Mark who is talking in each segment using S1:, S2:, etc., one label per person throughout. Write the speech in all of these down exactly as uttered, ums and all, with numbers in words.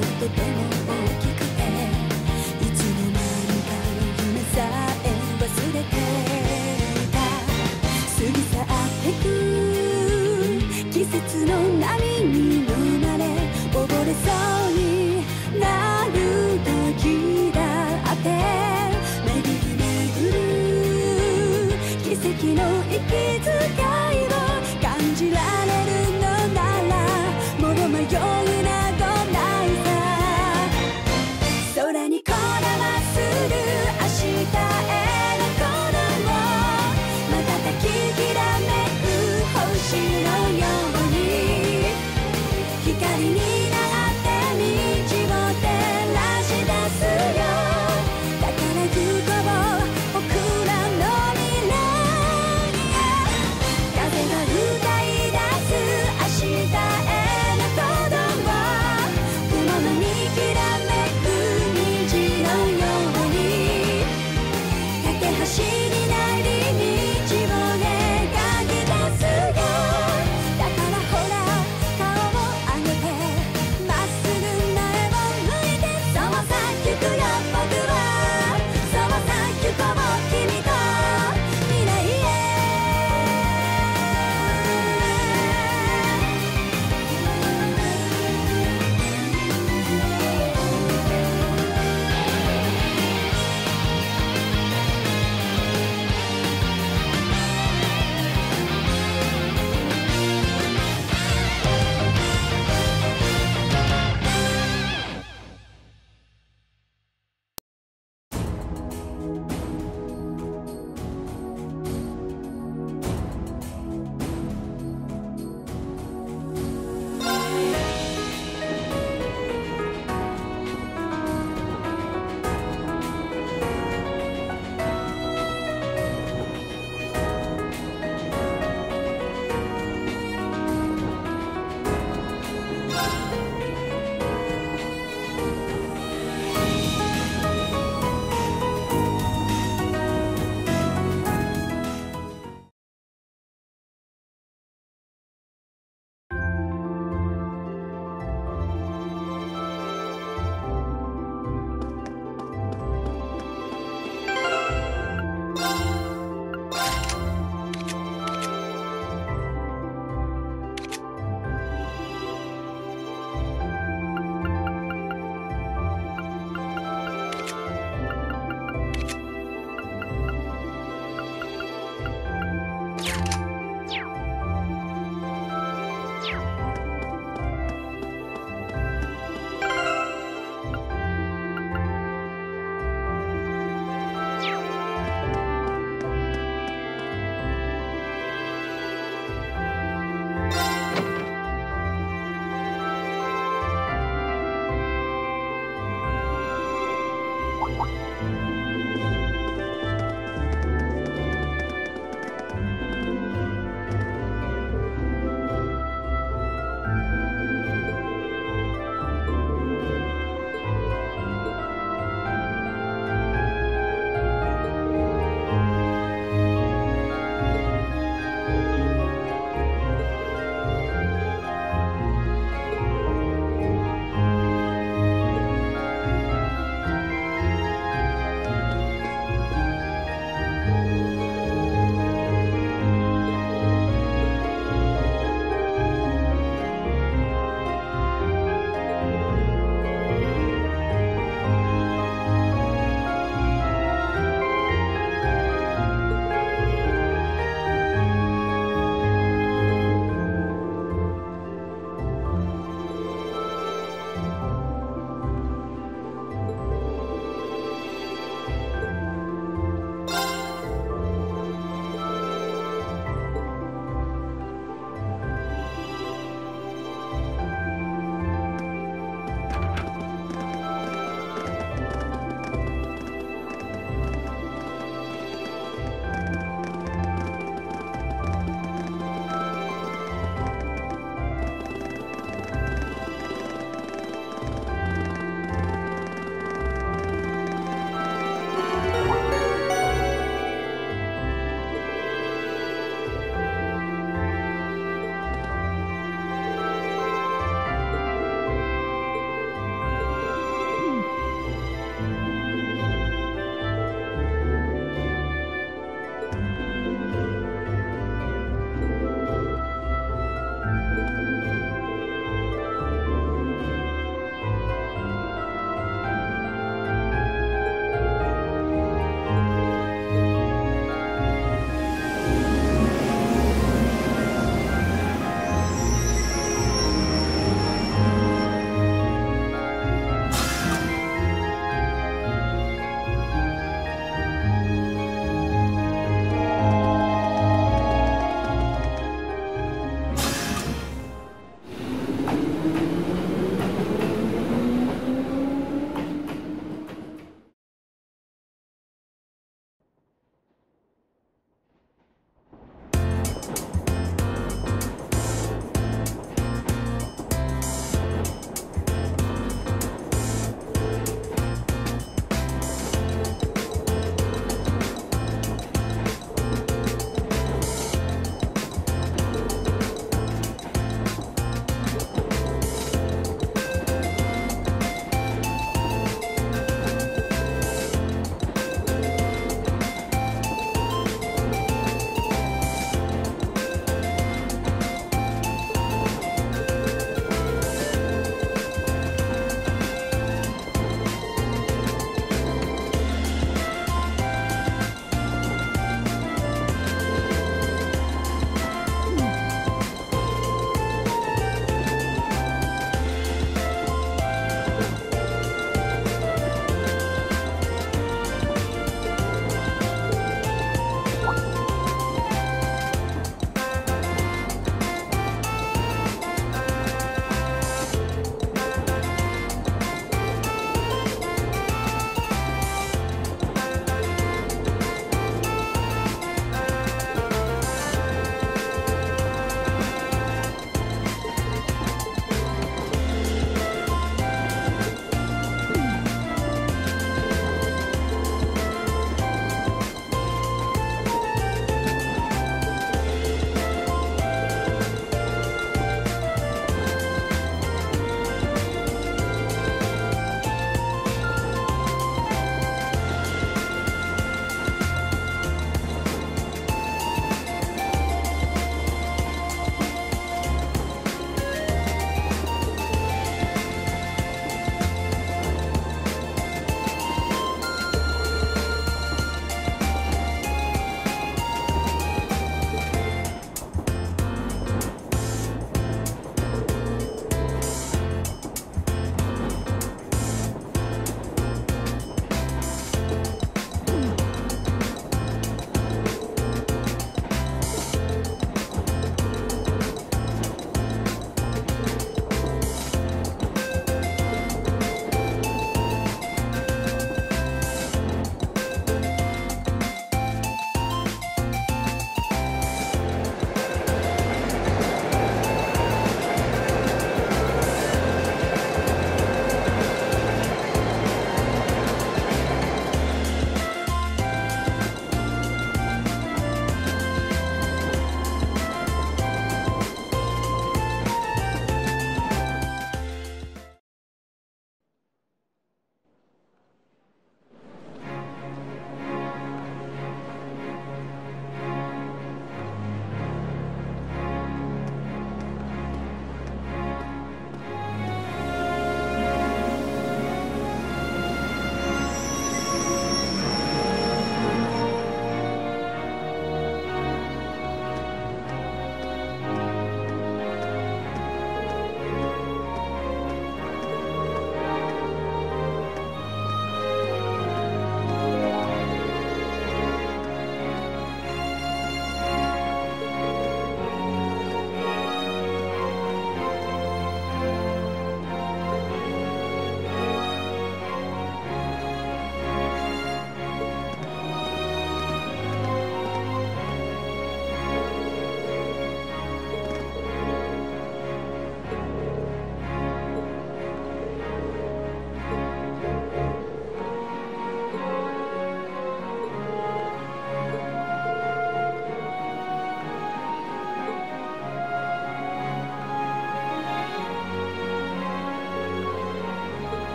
S1: とても大きくて、いつの間にか夢さえ忘れていた。過ぎ去ってく季節の波に飲まれ溺れそうになる時だって、巡り巡る奇跡の息遣いを感じられるのなら、もう迷うなどないさ。空にこだまする明日への鼓動も瞬ききらめく星のように、光になって道を照らし出すよ。宝箱を僕らの未来へ。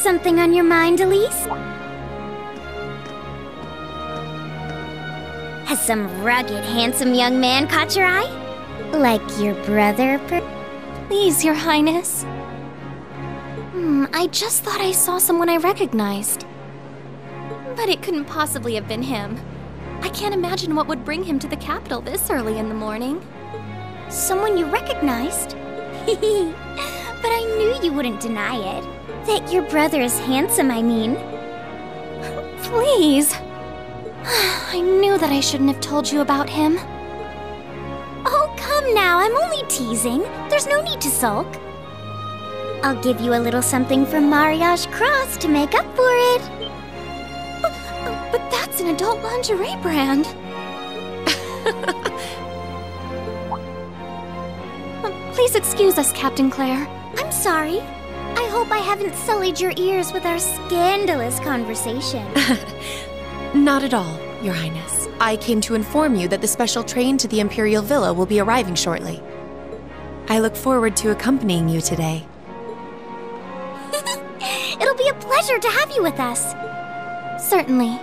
S2: something on your mind, Elise? Has some rugged, handsome young man caught your eye? Like your brother, per-
S3: Please, Your Highness. Hmm, I just thought I saw someone I recognized. But it couldn't possibly have been him. I can't imagine what would bring him to the capital this early in the morning.
S2: Someone you recognized? But I knew you wouldn't deny it. That your brother is handsome, I mean.
S3: Please. I knew that I shouldn't have told you about him.
S2: Oh, come now, I'm only teasing. There's no need to sulk. I'll give you a little something from Mariage Cross to make up for it.
S3: But, but that's an adult lingerie brand. Please excuse us, Captain Claire.
S2: I'm sorry. I hope I haven't sullied your ears with our scandalous conversation.
S4: Not at all, Your Highness. I came to inform you that the special train to the Imperial Villa will be arriving shortly. I look forward to accompanying you today.
S2: It'll be a pleasure to have you with us.
S3: Certainly.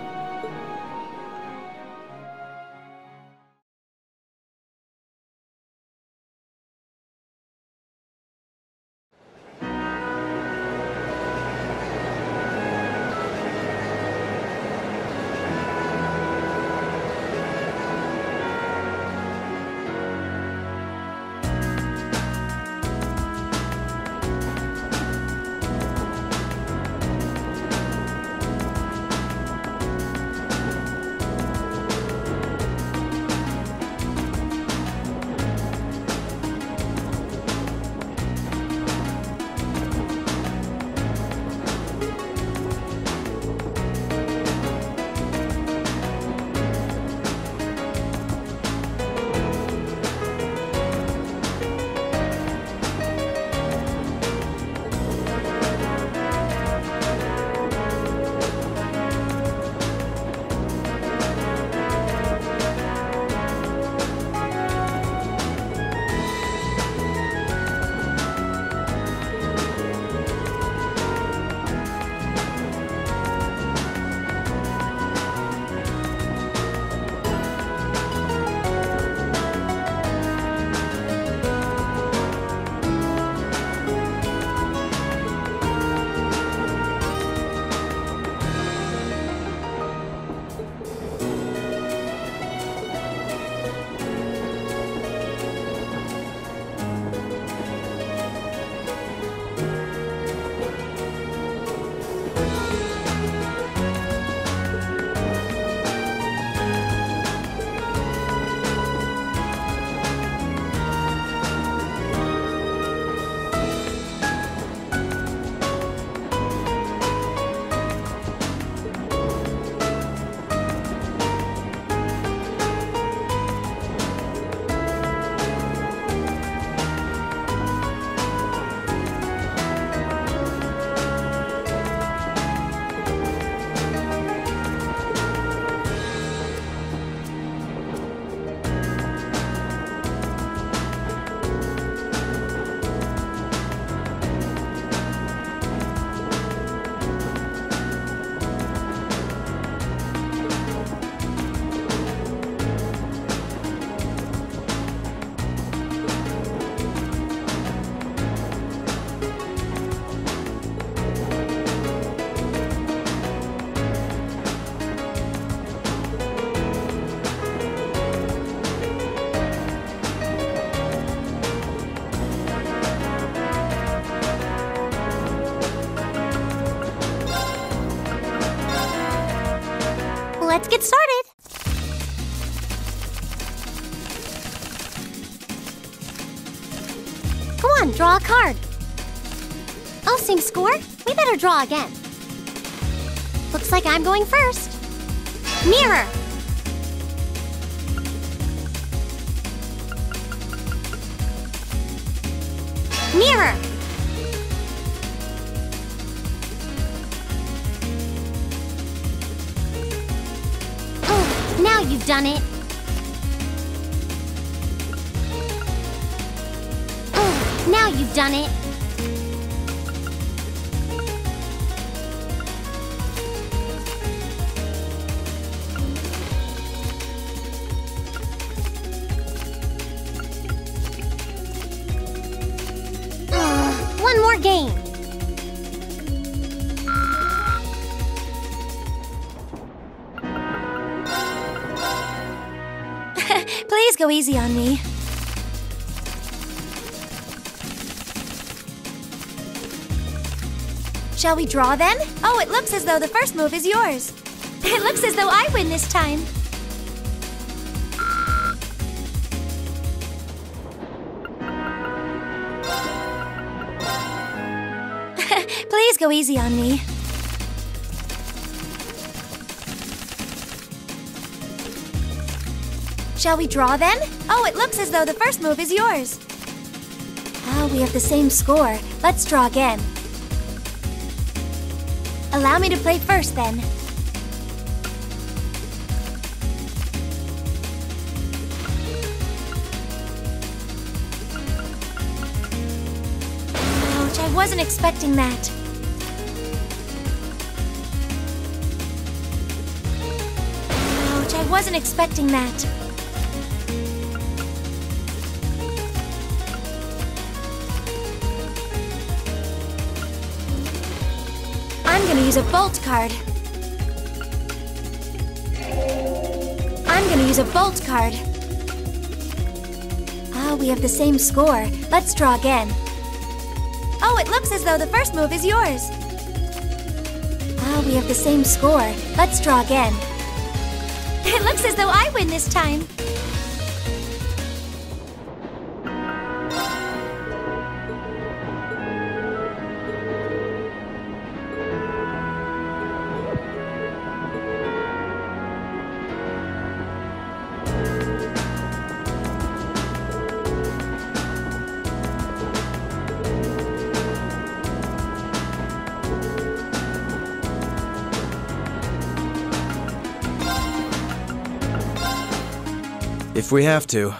S2: Let's get started. Come on, draw a card. Oh, same score? We better draw again. Looks like I'm going first. Mirror. Mirror. Oh, now you've done it. Oh, now you've done it.
S3: game.
S2: Please go easy on me. Shall we draw then? Oh, it looks as though the first move is yours. It looks as though I win this time. Please go easy on me. Shall we draw then? Oh, it looks as though the first move is yours. Ah, we have the same score. Let's draw again. Allow me to play first then. Ouch, I wasn't expecting that. Ouch, I wasn't expecting that. I'm gonna use a bolt card. I'm gonna use a bolt card. Ah, we have the same score. Let's draw again. Oh, it looks as though the first move is yours. Ah, we have the same score. Let's draw again. It looks as though I win this time.
S5: If we have to.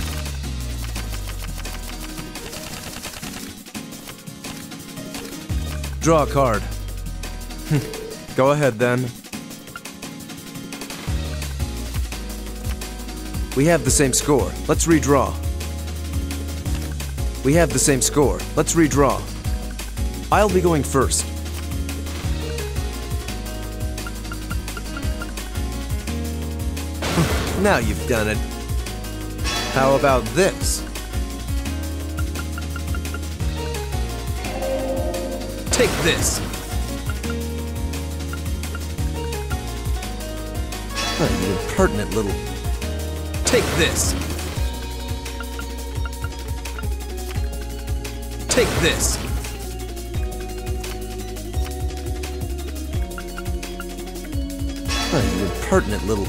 S5: Draw a card. Go ahead then. We have the same score. Let's redraw. We have the same score. Let's redraw. I'll be going first. Now you've done it. How about this? Take this. Oh, you impertinent little... Take this. Take this. Oh, you impertinent little...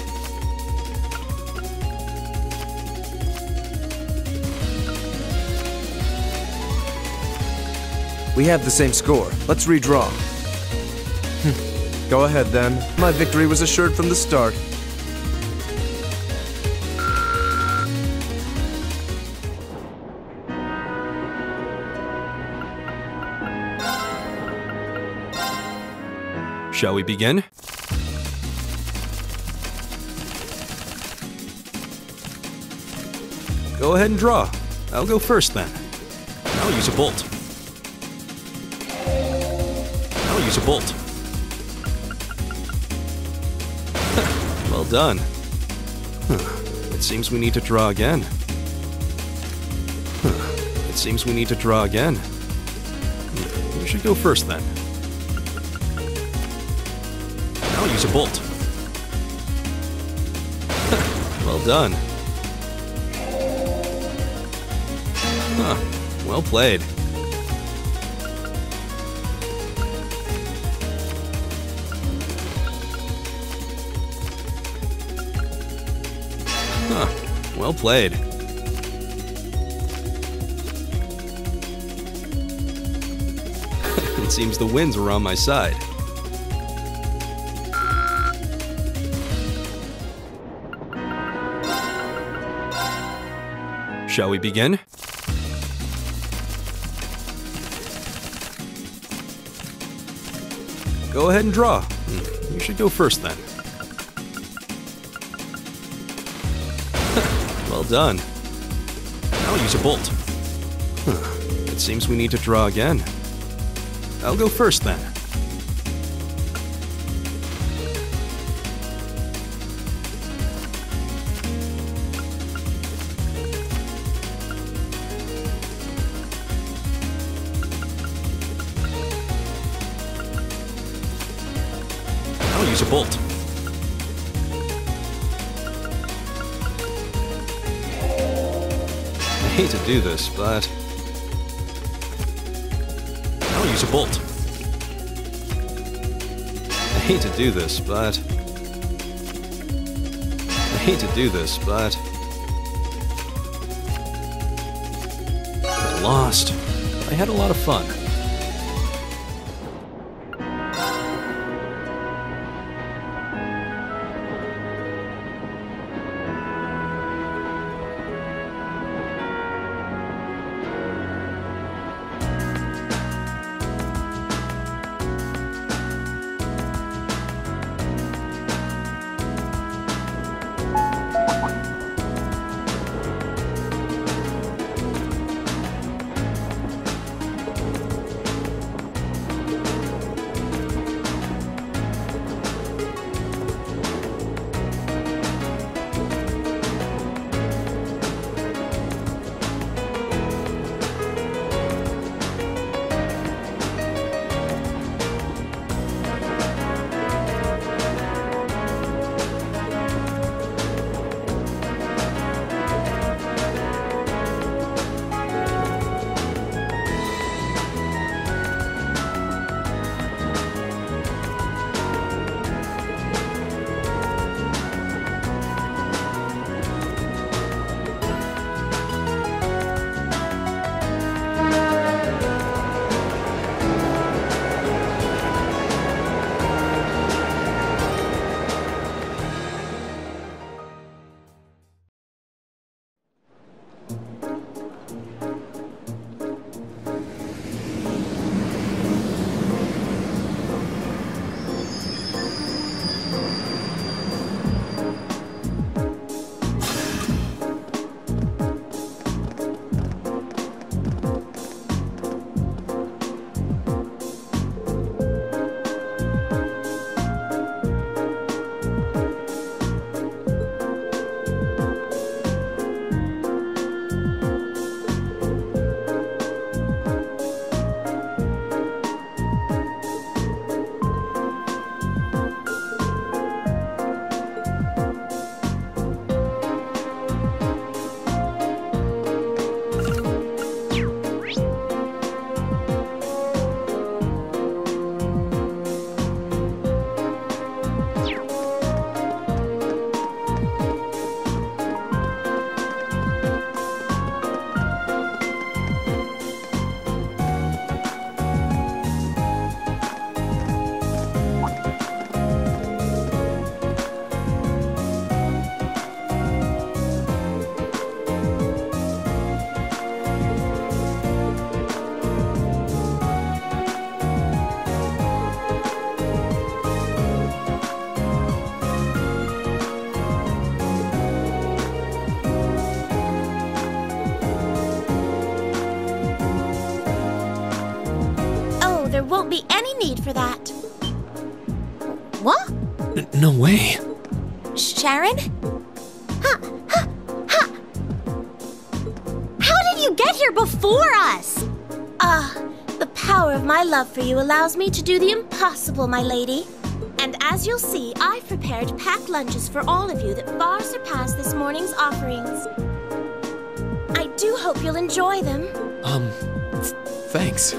S5: We have the same score. Let's redraw. Go ahead then. My victory was assured from the start.
S6: Shall we begin? Go ahead and draw. I'll go first then. I'll use a bolt. I'll use a bolt. Well done. It seems we need to draw again. It seems we need to draw again. You should go first then. I'll use a bolt. Well done. Huh. Well played. Huh. Well played. It seems the winds were on my side. Shall we begin? Go ahead and draw. You should go first then. Well done. I'll use a bolt. It seems we need to draw again. I'll go first then. I'll use a bolt. I hate to do this, but I'll use a bolt. I hate to do this, but I hate to do this, but I lost. I had a lot of fun.
S3: There won't be any need for that. What?
S6: N- no way.
S3: Sharon? Ha! Ha! Ha! How did you get here before us? Ah, uh, the power of my love for you allows me to do the impossible, my lady. And as you'll see, I've prepared packed lunches for all of you that far surpass this morning's offerings. I do hope you'll enjoy them.
S7: Um, th- thanks.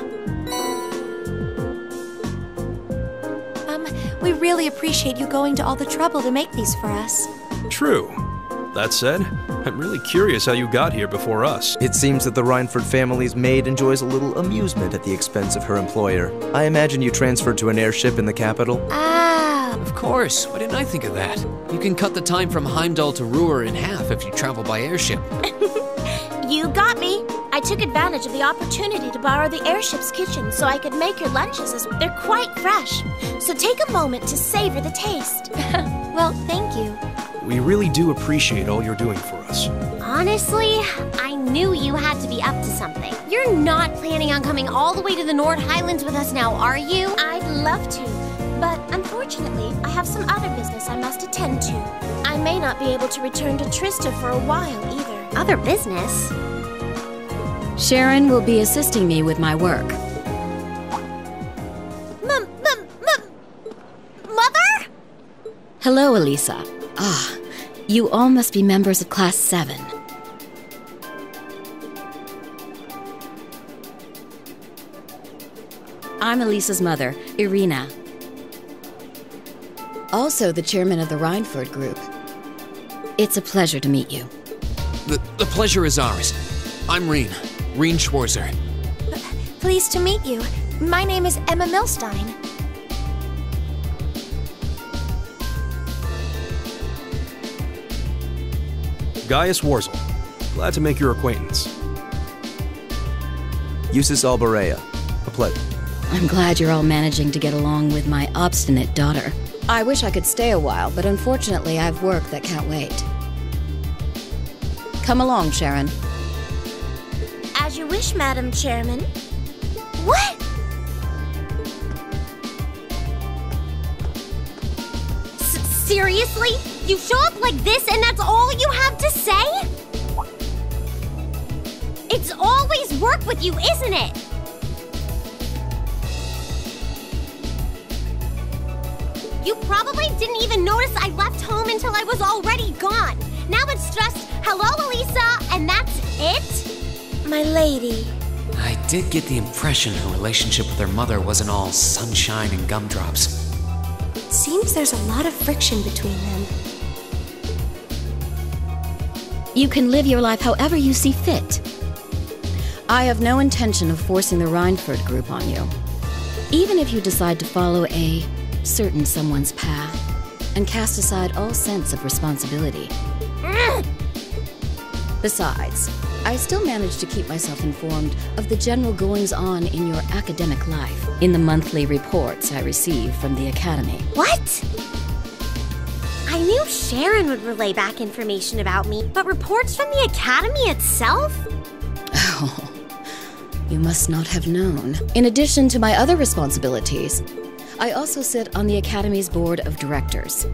S2: We really appreciate you going to all the trouble to make these for us.
S6: True. That said, I'm really curious how you got here before us.
S5: It seems that the Reinford family's maid enjoys a little amusement at the expense of her employer. I imagine you transferred to an airship in the capital?
S2: Ah.
S7: Of course. Why didn't I think of that? You can cut the time from Heimdall to Ruhr in half if you travel by airship.
S3: You got me. I took advantage of the opportunity to borrow the airship's kitchen so I could make your lunches as they're quite fresh. So take a moment to savor the taste.
S2: Well, thank you.
S6: We really do appreciate all you're doing for us.
S3: Honestly, I
S8: knew you had to be up to something. You're not planning on coming all the way to the Nord Highlands with us now, are you?
S3: I'd love to, but unfortunately, I have some other business I must attend to. I may not be able to return to Trista for a while either.
S8: Other business?
S9: Sharon will be assisting me with my work.
S3: M- m- m- Mother?
S9: Hello, Elisa. Ah, you all must be members of Class seven. I'm Elisa's mother, Irina. Also the chairman of the Reinford Group. It's a pleasure to meet you.
S7: The, the pleasure is ours. I'm Reen, Reen Schwarzer.
S2: Pleased to meet you. My name is Emma Milstein.
S6: Gaius Warzel. Glad to make your acquaintance.
S5: Eustace Alborea. A pleasure.
S9: I'm glad you're all managing to get along with my obstinate daughter. I wish I could stay a while, but unfortunately I've work that can't wait. Come along, Sharon.
S3: As you wish, Madam Chairman.
S2: What?
S8: S- seriously? You show up like this and that's all you have to say? It's always work with you, isn't it? You probably didn't even notice I left home until I was already gone. Now it's just, hello, Elisa, and that's it?
S3: My lady.
S7: I did get the impression her relationship with her mother wasn't all sunshine and gumdrops.
S3: Seems there's a lot of friction between them.
S9: You can live your life however you see fit. I have no intention of forcing the Reinford Group on you. Even if you decide to follow a certain someone's path and cast aside all sense of responsibility. Besides, I still manage to keep myself informed of the general goings-on in your academic life in the monthly reports I receive from the Academy.
S8: What? I knew Sharon would relay back information about me, but reports from the Academy itself?
S9: Oh, you must not have known. In addition to my other responsibilities, I also sit on the Academy's board of directors.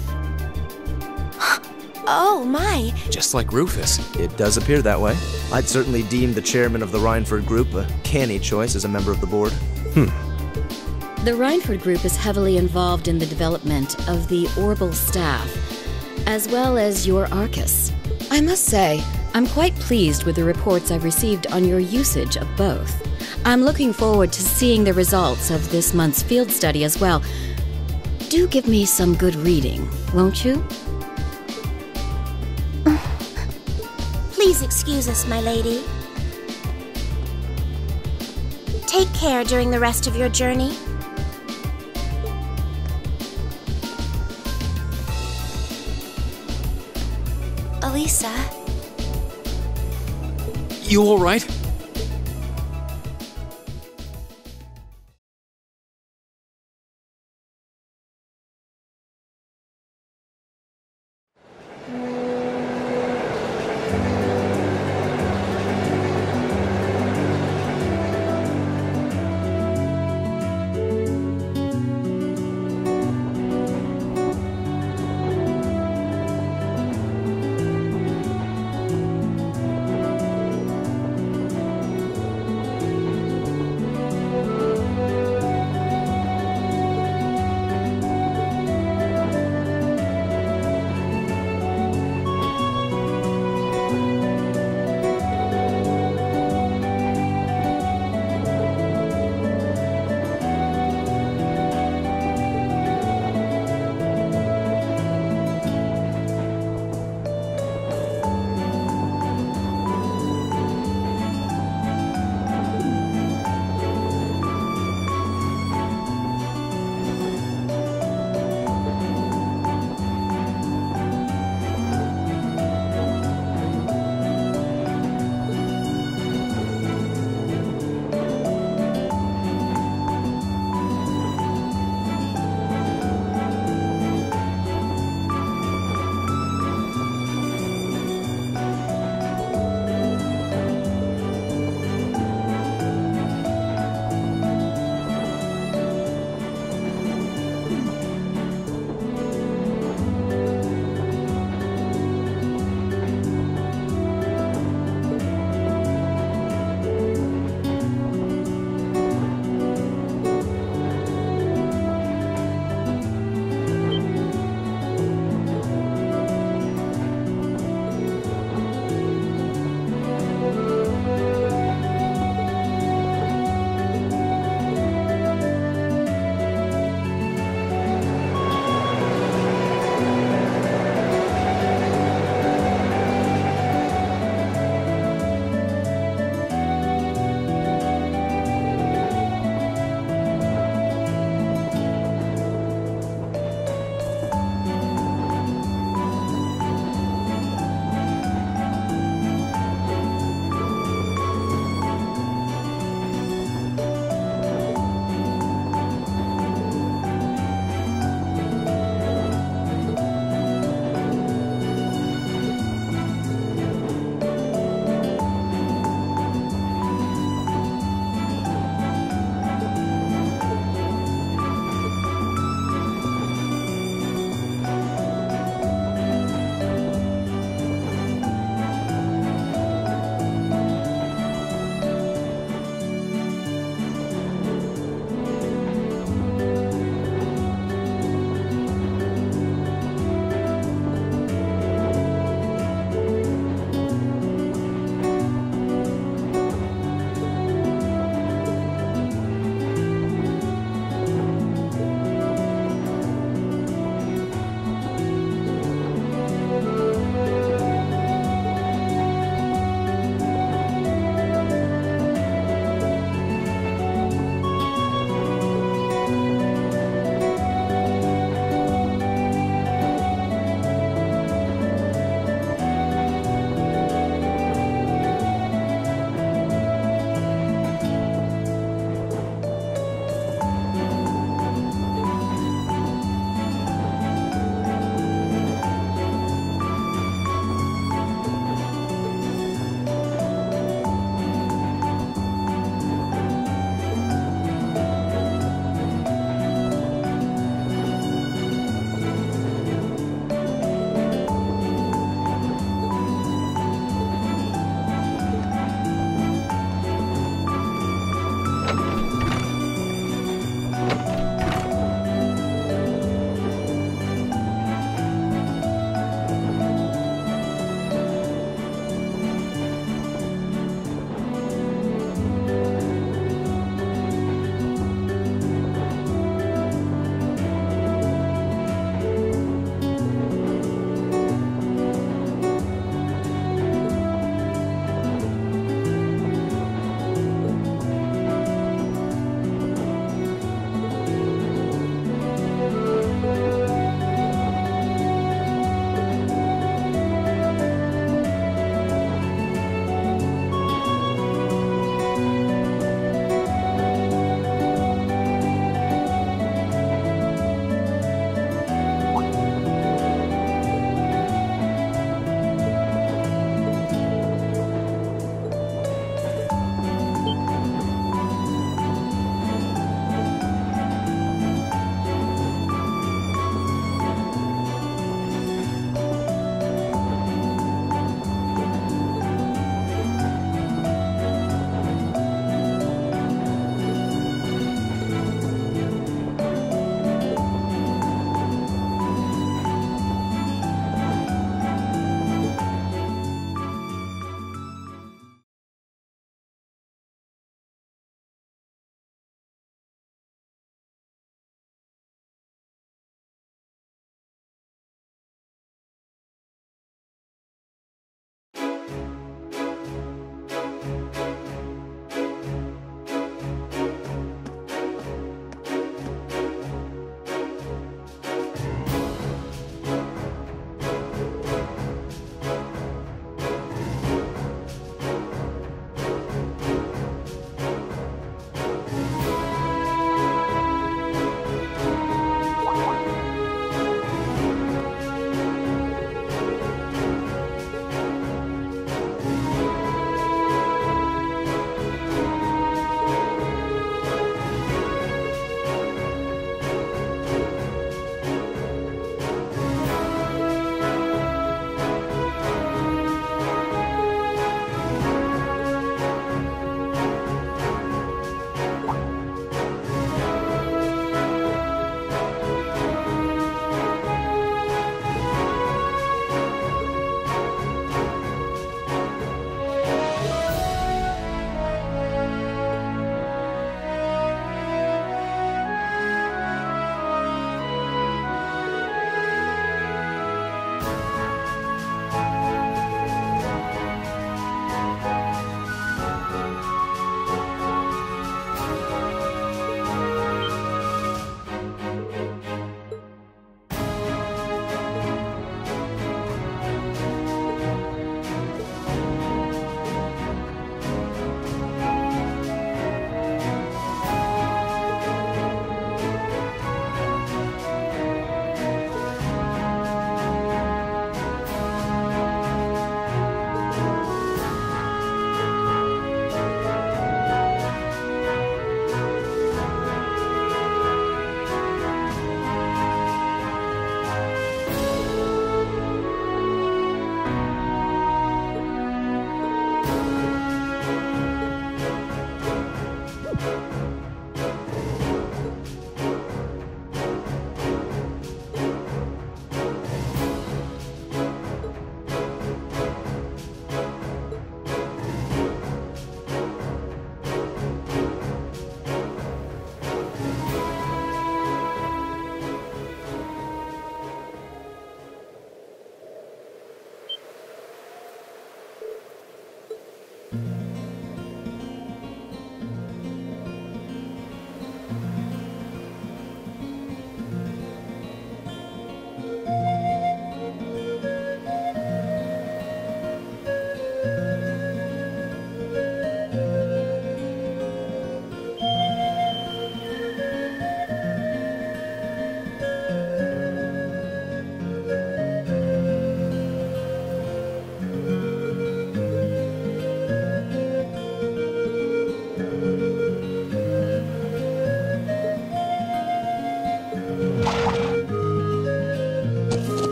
S3: Oh my.
S7: Just like Rufus.
S5: It does appear that way. I'd certainly deem the chairman of the Reinford Group a canny choice as a member of the board.
S6: Hmm.
S9: The Reinford Group is heavily involved in the development of the Orbital staff, as well as your Arcus. I must say, I'm quite pleased with the reports I've received on your usage of both. I'm looking forward to seeing the results of this month's field study as well. Do give me some good reading, won't you?
S3: Please excuse us, my lady. Take care during the rest of your journey. Elisa.
S7: You all right?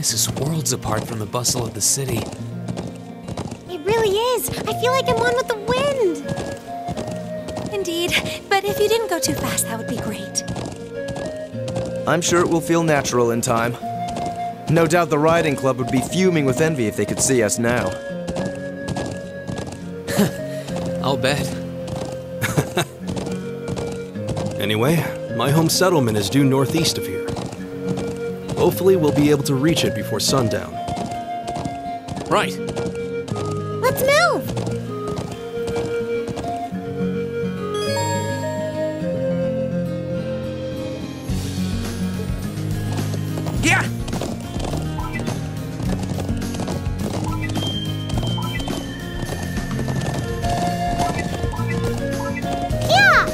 S7: This is worlds apart from the bustle of the city.
S8: It really is. I feel like I'm one with the wind.
S2: Indeed, but if you didn't go too fast, that would be great.
S5: I'm sure it will feel natural in time. No doubt the riding club would be fuming with envy if they could see us now.
S7: I'll bet.
S6: Anyway, my home settlement is due northeast of here. Hopefully we'll be able to reach it before sundown.
S7: Right.
S8: Let's move!
S7: Yeah!
S8: Yeah!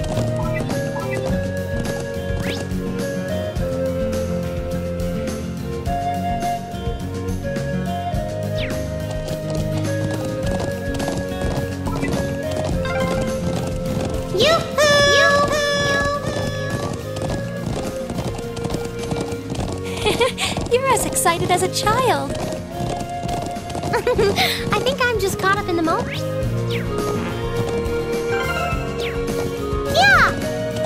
S2: You're as excited as a child.
S8: I think I'm just caught up in the moment. Yeah!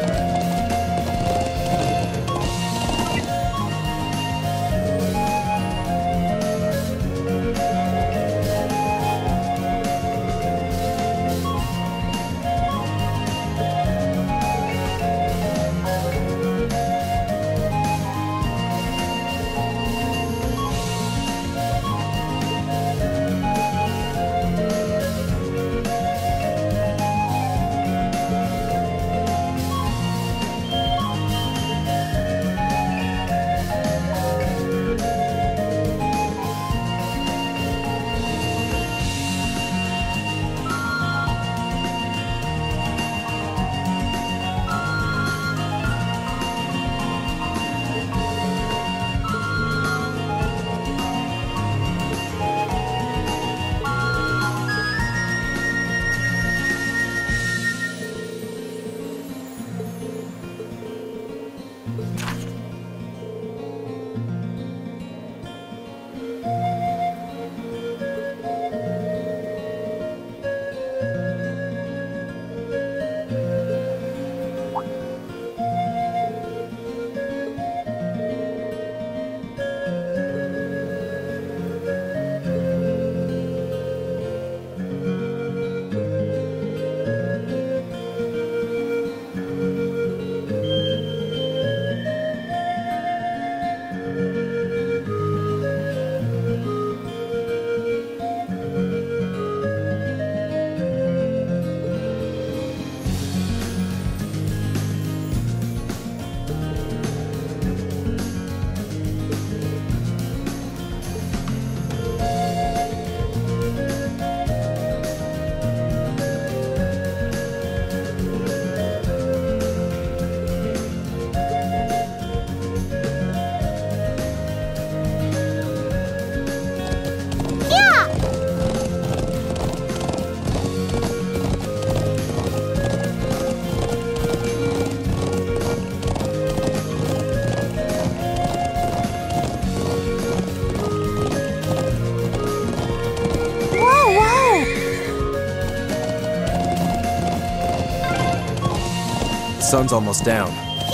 S5: The sun's almost down.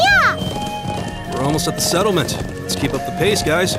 S8: Yeah!
S6: We're almost at the settlement. Let's keep up the pace, guys.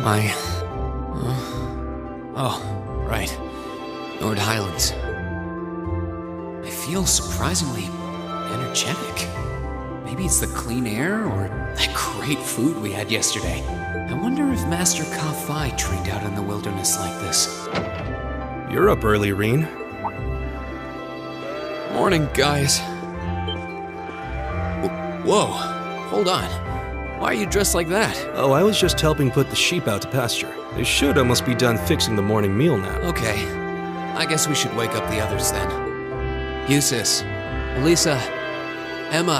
S7: I... Uh, oh, right. Nord Highlands. I feel surprisingly energetic. Maybe it's the clean air or that great food we had yesterday. I wonder if Master Ka-Fai trained out in the wilderness like this.
S6: You're up early, Reen.
S7: Morning, guys. Whoa, hold on. Why are you dressed like that?
S6: Oh, I was just helping put the sheep out to pasture. They should almost be done fixing the morning meal now.
S7: Okay. I guess we should wake up the others then. Eustace, Elisa, Emma.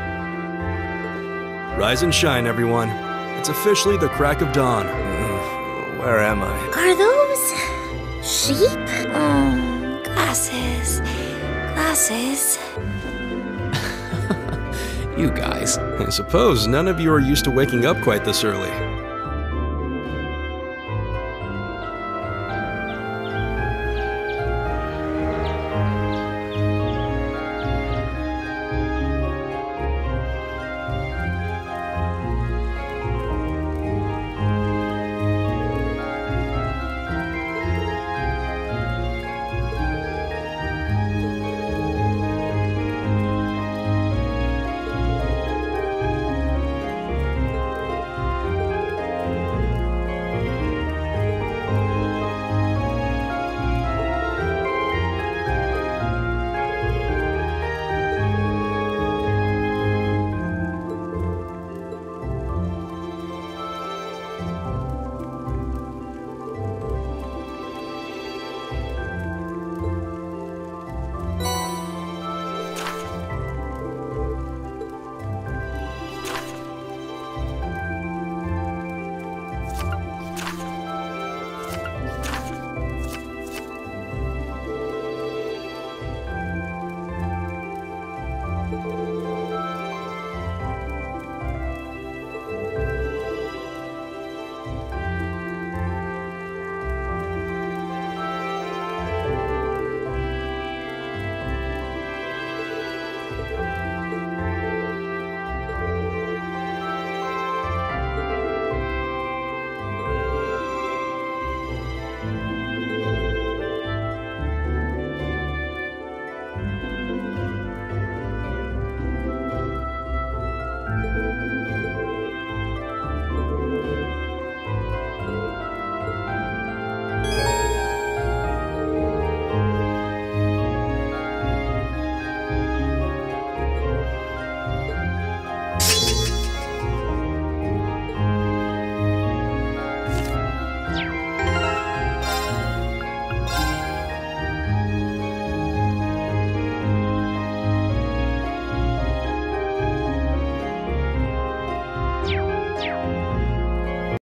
S6: Rise and shine, everyone. It's officially the crack of dawn.
S5: Where am I?
S8: Are those sheep?
S2: Oh, glasses. Glasses.
S7: You guys.
S6: I suppose none of you are used to waking up quite this early.